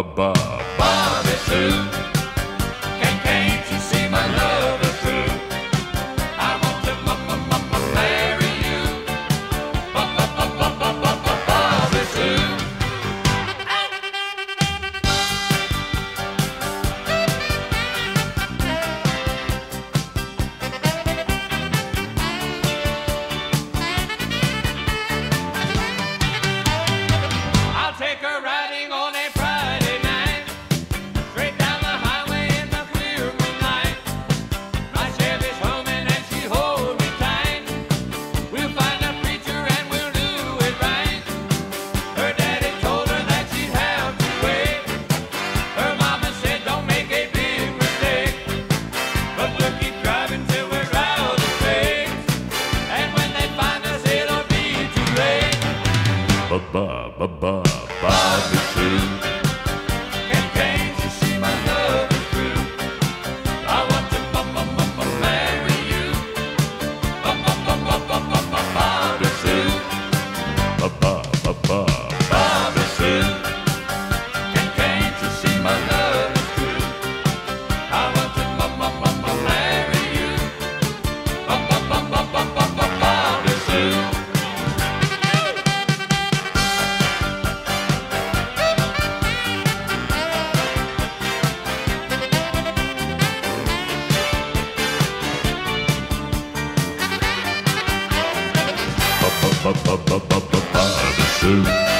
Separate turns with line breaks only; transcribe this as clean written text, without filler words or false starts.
Bobby Sue. Can't you see my love is true? I want to marry you. Bobby Sue. I'll take her riding on a Friday night, straight down the highway in the clear moonlight. My Chevy's humming and she holds me tight. We'll find a preacher and we'll do it right. Her daddy told her that she'd have to wait. Her mama said don't make a big mistake, but we'll keep driving till we're out of space. And when they find us it'll be too late. Bobby Sue. Can't you see my love is true? I want to marry you. Bobby Sue. Bobby Sue. Can't you see my love is true? I want to marry you. Bobby Sue. Bobby Sue.